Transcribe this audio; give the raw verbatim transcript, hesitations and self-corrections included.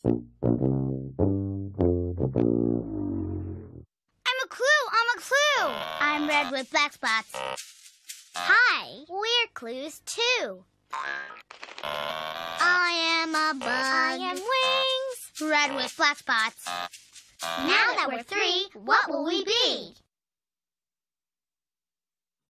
I'm a clue! I'm a clue! I'm red with black spots. Hi, we're clues too. I am a bug. I am wings. Red with black spots. Now that we're three, what will we be?